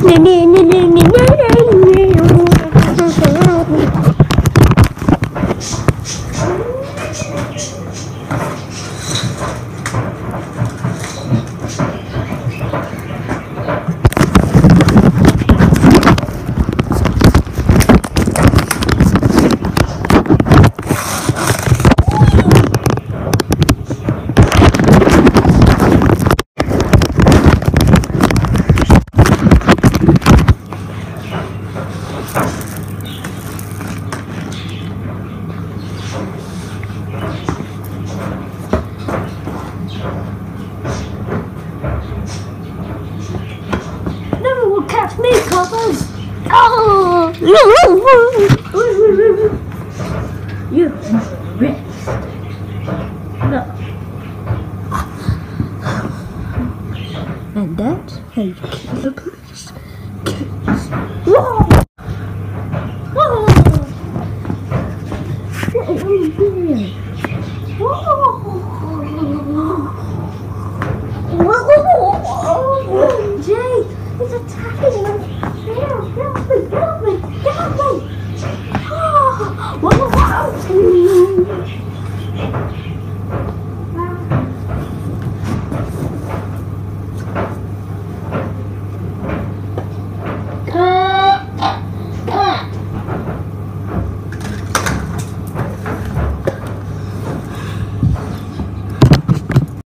Never will catch me, Coppers! Oh! You're rich. No. And that's how you keep the police. Whoa! Whoa! What are you doing? Whoa! Jay, he's attacking me! Get off me! Get off me! Get off me! Whoa! Whoa!